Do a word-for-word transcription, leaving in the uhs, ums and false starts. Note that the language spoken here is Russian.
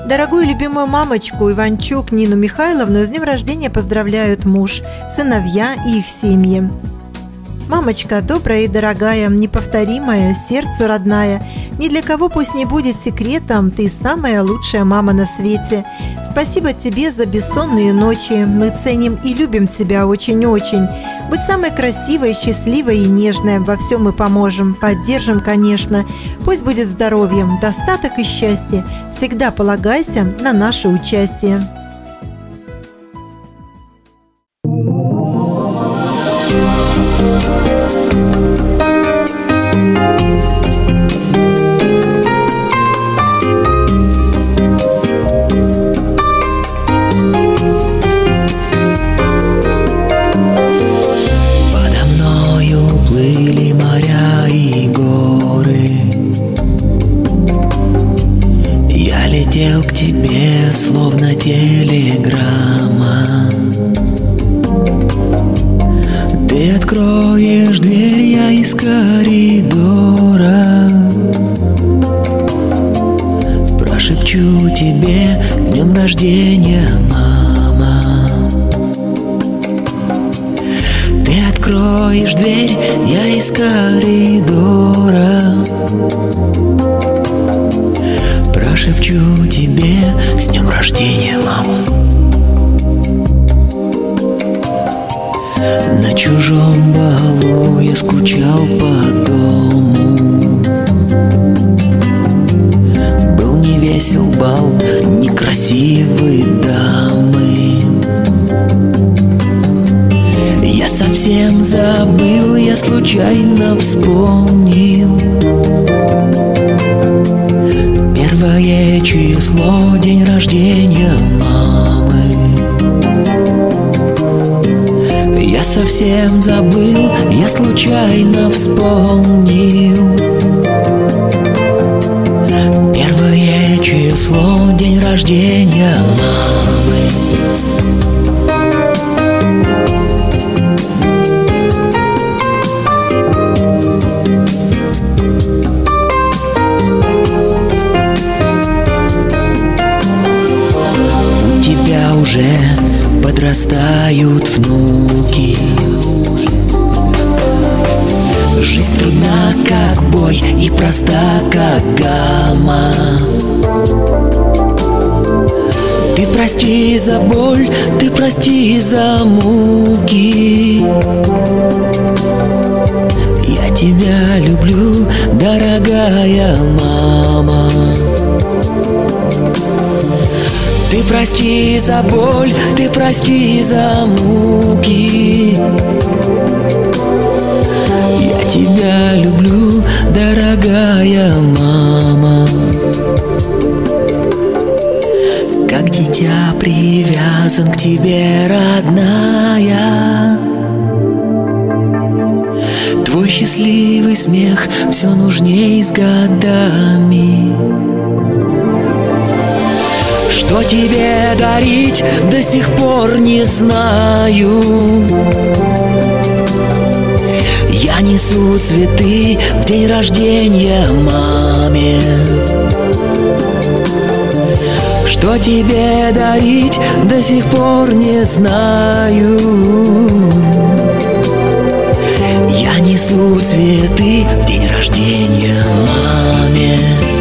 Дорогую любимую мамочку Иванчук Нину Михайловну с днем рождения поздравляют муж, сыновья и их семьи. Мамочка добрая и дорогая, неповторимая, сердцу родная, ни для кого пусть не будет секретом, ты самая лучшая мама на свете. Спасибо тебе за бессонные ночи, мы ценим и любим тебя очень-очень. Будь самой красивой, счастливой и нежной, во всем мы поможем, поддержим, конечно. Пусть будет здоровьем, достаток и счастье, всегда полагайся на наше участие. Летел к тебе, словно телеграмма. Ты откроешь дверь, я из коридора прошепчу тебе: с днем рождения, мама. Ты откроешь дверь, я из коридора прошепчу тебе: с днем рождения, мама. На чужом балу я скучал по дому. Был не весел бал, некрасивые дамы. Я совсем забыл, я случайно вспомнил. Первое число, день рождения мамы. Я совсем забыл, я случайно вспомнил. Первое число, день рождения мамы. Уже подрастают внуки. Жизнь трудна, как бой, и проста, как гамма. Ты прости за боль, ты прости за муки. Я тебя люблю, дорогая мама. Ты прости за боль, ты прости за муки. Я тебя люблю, дорогая мама. Как дитя привязан к тебе, родная. Твой счастливый смех все нужней с годами. Что тебе дарить, до сих пор не знаю. Я несу цветы в день рождения маме. Что тебе дарить, до сих пор не знаю. Я несу цветы в день рождения маме.